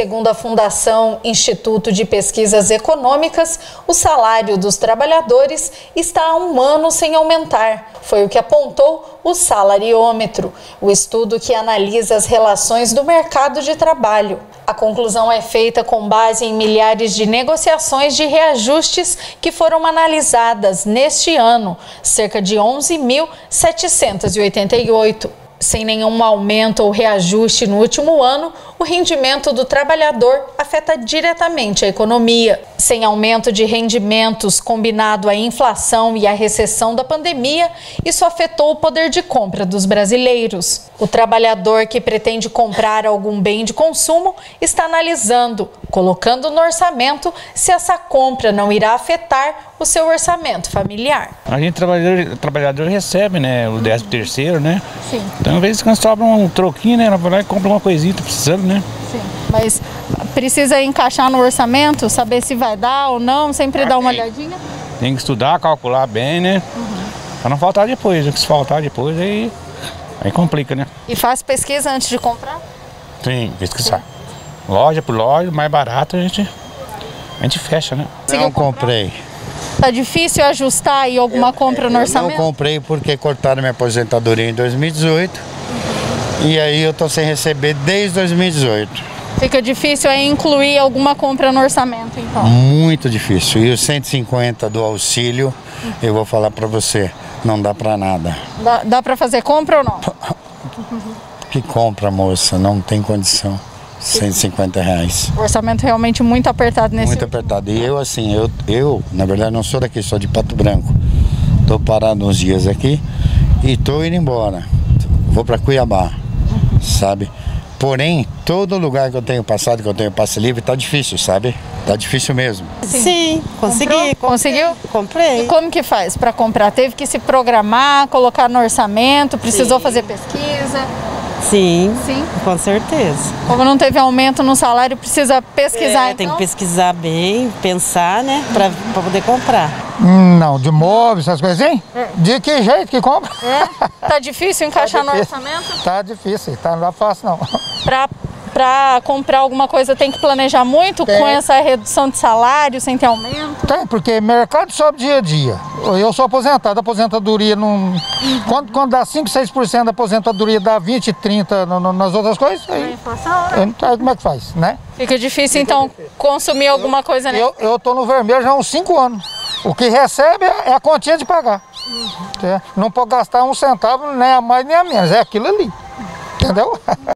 Segundo a Fundação Instituto de Pesquisas Econômicas, o salário dos trabalhadores está há um ano sem aumentar. Foi o que apontou o Salariômetro, o estudo que analisa as relações do mercado de trabalho. A conclusão é feita com base em milhares de negociações de reajustes que foram analisadas neste ano, cerca de 11.788. Sem nenhum aumento ou reajuste no último ano, o rendimento do trabalhador afeta diretamente a economia. Sem aumento de rendimentos combinado à inflação e à recessão da pandemia, isso afetou o poder de compra dos brasileiros. O trabalhador que pretende comprar algum bem de consumo está analisando, colocando no orçamento, se essa compra não irá afetar o seu orçamento familiar. A gente, trabalhador recebe, né, o 13º, né? Sim. Então, às vezes, quando sobra um troquinho, né, vai lá e compra uma coisinha, tá precisando, né? Sim. Mas precisa encaixar no orçamento, saber se vai dar ou não, sempre dar uma olhadinha? Tem que estudar, calcular bem, né? Pra não faltar depois, se faltar depois, aí complica, né? E faz pesquisa antes de comprar? Sim, pesquisar. Sim. Loja por loja, mais barato, a gente fecha, né? Não comprei. Tá difícil ajustar aí alguma compra no orçamento? Não comprei porque cortaram minha aposentadoria em 2018 e aí eu tô sem receber desde 2018. Fica difícil aí incluir alguma compra no orçamento, então? Muito difícil. E os 150 do auxílio, eu vou falar pra você, não dá pra nada. Dá pra fazer compra ou não? Que compra, moça, não tem condição. 150 reais. O orçamento realmente muito apertado nesse. Muito apertado. E eu assim, eu na verdade não sou daqui, sou de Pato Branco. Tô parado uns dias aqui e tô indo embora. Vou para Cuiabá, sabe? Porém, todo lugar que eu tenho passado, que eu tenho passe livre, tá difícil, sabe? Tá difícil mesmo. Sim, consegui. Conseguiu? Comprei. E como que faz para comprar? Teve que se programar, colocar no orçamento, precisou fazer pesquisa? Sim, Sim, com certeza. Como não teve aumento no salário, precisa pesquisar, então? Tem que pesquisar bem, pensar, né, para poder comprar. Não, de móveis, essas coisas assim? De que jeito que compra? Tá difícil encaixar no orçamento? Tá difícil, não tá fácil não. Pra comprar alguma coisa tem que planejar muito com essa redução de salário, sem ter aumento? Tem, porque mercado sobe dia a dia. Eu sou aposentado, a aposentadoria não... Quando dá 5, 6% da aposentadoria, dá 20, 30 nas outras coisas, aí como é que faz, né? Fica difícil, então, consumir alguma coisa, né? Eu tô no vermelho já há uns 5 anos. O que recebe é a continha de pagar. Não pode gastar um centavo, nem a mais nem a menos, é aquilo ali, entendeu?